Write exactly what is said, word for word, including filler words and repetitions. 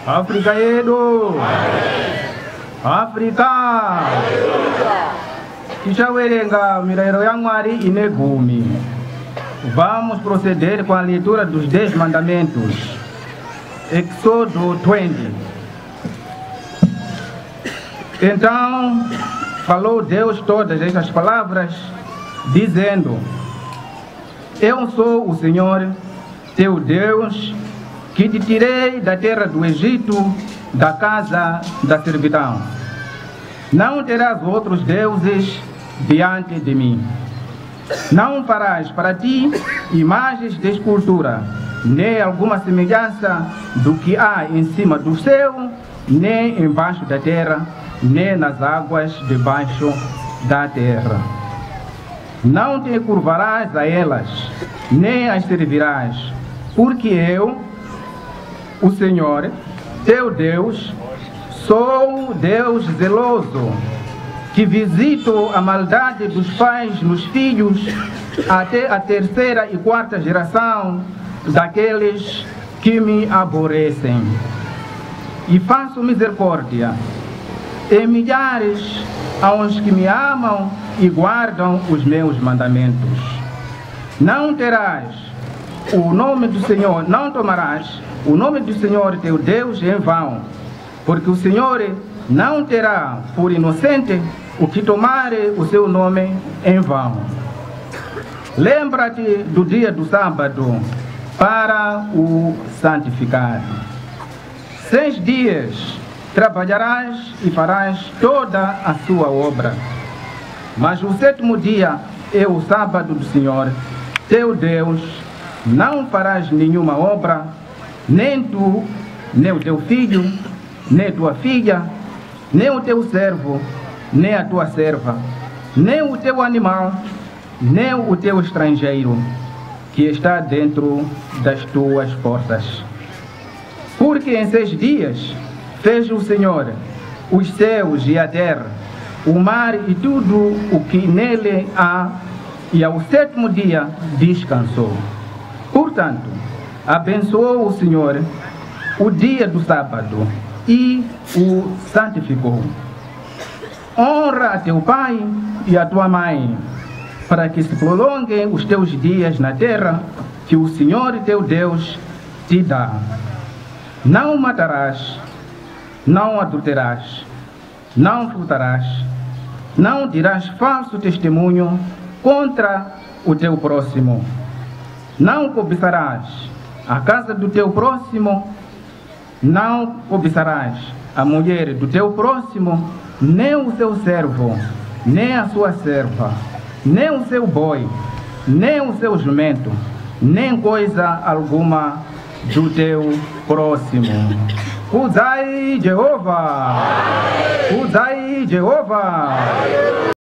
África yedu. África. Tichawerenga mirairo ya Mwari inegumi. Vamos proceder com a leitura dos dez mandamentos. Êxodo vinte. Então falou Deus todas estas palavras, dizendo: Eu sou o Senhor, teu Deus, que te tirei da terra do Egito, da casa da servidão. Não terás outros deuses diante de mim. Não farás para ti imagens de escultura, nem alguma semelhança do que há em cima do céu, nem embaixo da terra, nem nas águas debaixo da terra. Não te curvarás a elas, nem as servirás, porque eu, o Senhor, teu Deus, sou Deus zeloso, que visito a maldade dos pais nos filhos até a terceira e quarta geração daqueles que me aborrecem. E faço misericórdia em milhares aos que me amam e guardam os meus mandamentos. Não terás o nome do Senhor, não tomarás o nome do Senhor teu Deus em vão, porque o Senhor não terá por inocente o que tomar o seu nome em vão. Lembra-te do dia do sábado para o santificar. Seis dias trabalharás e farás toda a sua obra, mas o sétimo dia é o sábado do Senhor, teu Deus. Não farás nenhuma obra, nem tu, nem o teu filho, nem tua filha, nem o teu servo, nem a tua serva, nem o teu animal, nem o teu estrangeiro, que está dentro das tuas portas. Porque em seis dias fez o Senhor os céus e a terra, o mar e tudo o que nele há, e ao sétimo dia descansou. Portanto, abençoou o Senhor o dia do sábado e o santificou. Honra a teu pai e a tua mãe, para que se prolonguem os teus dias na terra que o Senhor teu Deus te dá. Não matarás, não adulterarás, não furtarás, não dirás falso testemunho contra o teu próximo. Não cobiçarás a casa do teu próximo, não cobiçarás a mulher do teu próximo, nem o seu servo, nem a sua serva, nem o seu boi, nem o seu jumento, nem coisa alguma do teu próximo. Usai Jeová! Usai Jeová!